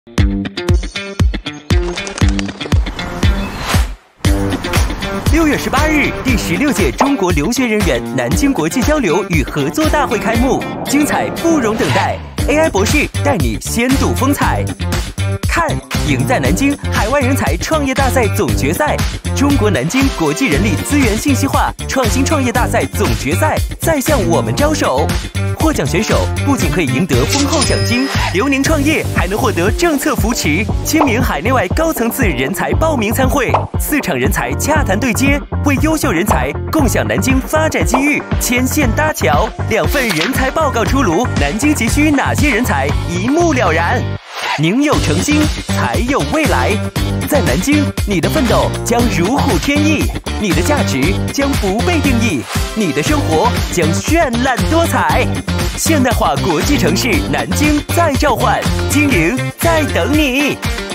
6月18日，第16届中国留学人员南京国际交流与合作大会开幕，精彩不容等待。AI 博士带你先睹风采。看，赢在南京海外人才创业大赛总决赛，中国南京国际人力资源信息化创新创业大赛总决赛再向我们招手。获奖选手不仅可以赢得丰厚奖金，留宁创业还能获得政策扶持，亲民海内外高层次人才报名参会，4场人才洽谈对接，为优秀人才共享南京发展机遇，牵线搭桥。2份人才报告出炉，南京急需哪些人才，一目了然。宁有诚心，才有未来。在南京，你的奋斗将如虎添翼，你的价值将不被定义，你的生活将绚烂多彩。现代化国际城市南京在召唤，经营在等你。